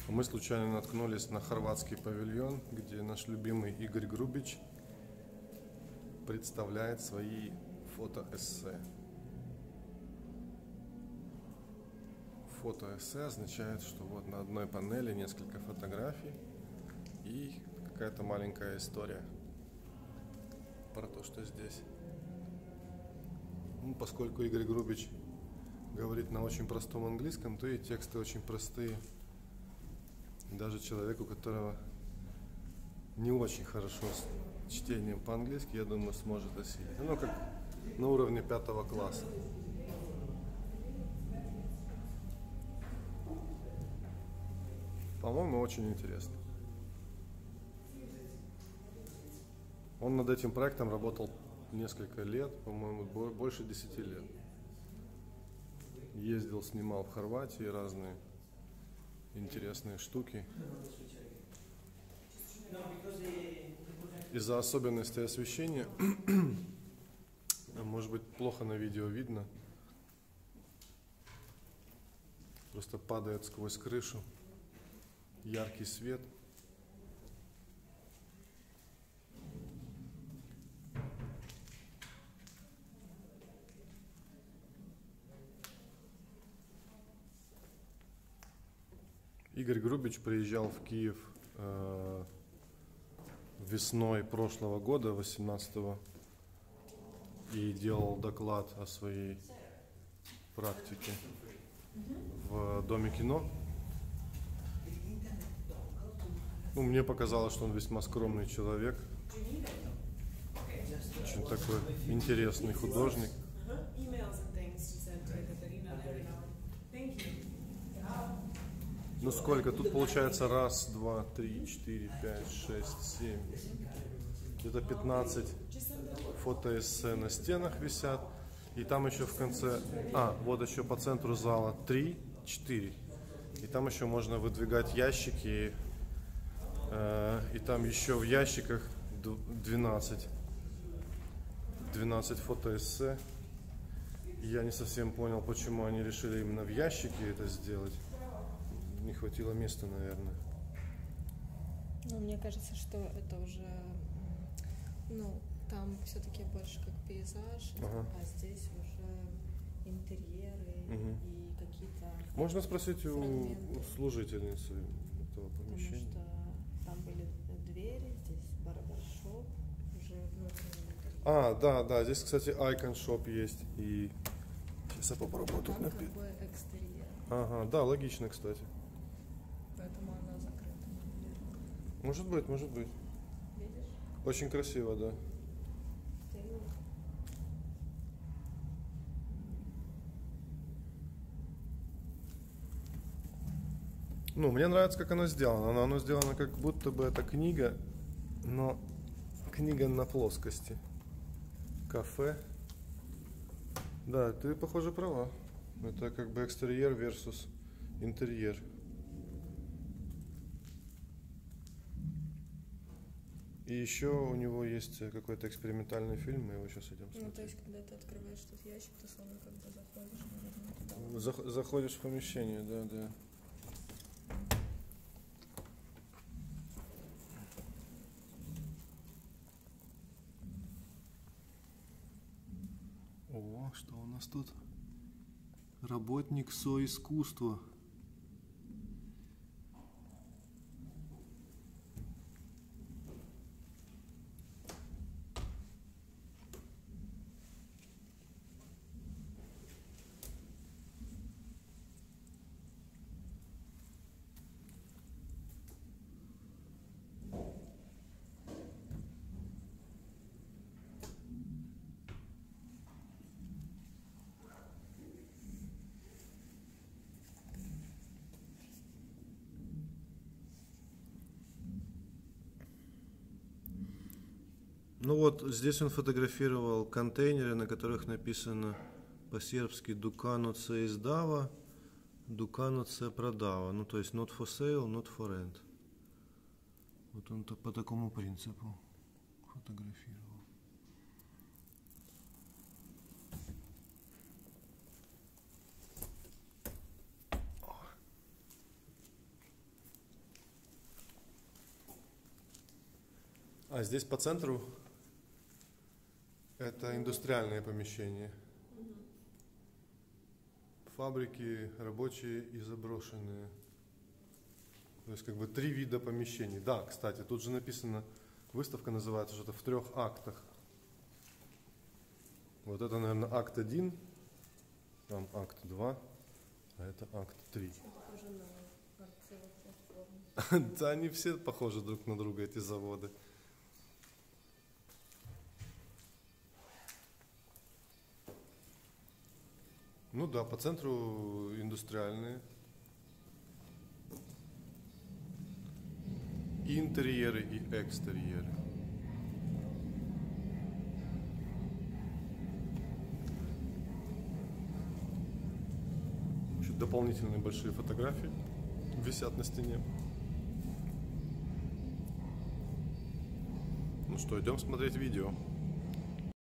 Мы случайно наткнулись на хорватский павильон, где наш любимый Игорь Грубич представляет свои фотоэссе. Фотоэссе означает, что вот на одной панели несколько фотографий и какая-то маленькая история про то, что здесь. Ну, поскольку Игорь Грубич говорит на очень простом английском, то и тексты очень простые. Даже человеку, у которого не очень хорошо с чтением по-английски, я думаю, сможет осилить. Ну, как на уровне 5 класса. По-моему, очень интересно. Он над этим проектом работал несколько лет, по-моему, больше 10 лет. Ездил, снимал в Хорватии разные интересные штуки. Из-за особенностей освещения, может быть, плохо на видео видно, просто падает сквозь крышу яркий свет. Игорь Грубич приезжал в Киев весной прошлого года, 18-го, и делал доклад о своей практике в Доме кино. Ну, мне показалось, что он весьма скромный человек, очень такой интересный художник. Ну сколько? Тут получается раз, два, три, четыре, пять, шесть, семь. Где-то 15 фотоэссе на стенах висят. И там еще в конце... вот еще по центру зала 3, 4. И там еще можно выдвигать ящики. И там еще в ящиках 12 фотоэссе. И я не совсем понял, почему они решили именно в ящике это сделать. Не хватило места, наверное. Ну, мне кажется, что это уже, там все-таки больше как пейзаж, а здесь уже интерьеры и какие-то... Можно спросить фрагменты. у служительницы этого помещения? Потому что там были двери, здесь барбершоп, уже Да, здесь, кстати, Icon Shop есть. И сейчас я попробую тут написать. Как бы экстерьер. Ага, да, логично, кстати. Поэтому она закрыта. Может быть. Видишь? Очень красиво, да. Ну, мне нравится, как оно сделано. Оно сделано как будто бы это книга, но книга на плоскости. Кафе. Да, ты, похоже, права. Это как бы экстерьер versus интерьер. И еще у него есть какой-то экспериментальный фильм, мы его сейчас идем смотреть. Ну, то есть, когда ты открываешь тут ящик, ты словно как бы заходишь, наверное, туда. Заходишь в помещение, да. О, что у нас тут? Работник соискусства. Ну вот, здесь он фотографировал контейнеры, на которых написано по-сербски «Дукано це издава», «Дукано це продава». Ну, то есть «not for sale, not for rent». Вот он по такому принципу фотографировал. А здесь по центру это индустриальные помещения. Фабрики, рабочие и заброшенные. То есть как бы 3 вида помещений. Да, кстати, тут же написано, выставка называется что-то в 3 актах. Вот это, наверное, акт 1, там акт 2, а это акт 3. Похоже на квартиру платформу. Да, они все похожи друг на друга, эти заводы. Ну да, по центру индустриальные. И интерьеры, и экстерьеры. Еще дополнительные большие фотографии висят на стене. Ну что, идем смотреть видео.